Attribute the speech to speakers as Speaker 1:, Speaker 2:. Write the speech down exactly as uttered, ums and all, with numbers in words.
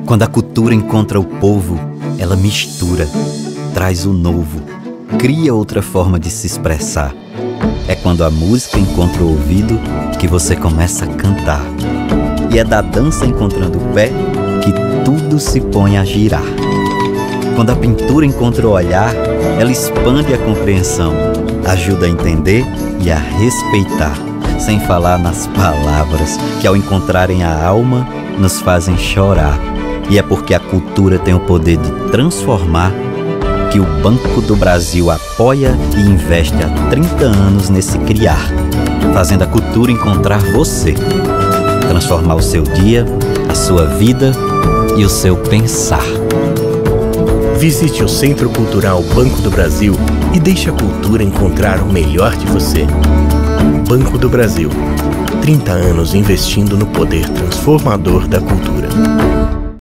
Speaker 1: Quando a cultura encontra o povo, ela mistura, traz o novo, cria outra forma de se expressar. É quando a música encontra o ouvido que você começa a cantar. E é da dança encontrando o pé que tudo se põe a girar. Quando a pintura encontra o olhar, ela expande a compreensão, ajuda a entender e a respeitar, sem falar nas palavras que, ao encontrarem a alma, nos fazem chorar. E é porque a cultura tem o poder de transformar que o Banco do Brasil apoia e investe há trinta anos nesse criar, fazendo a cultura encontrar você, transformar o seu dia, a sua vida e o seu pensar.
Speaker 2: Visite o Centro Cultural Banco do Brasil e deixe a cultura encontrar o melhor de você. Banco do Brasil, trinta anos investindo no poder transformador da cultura.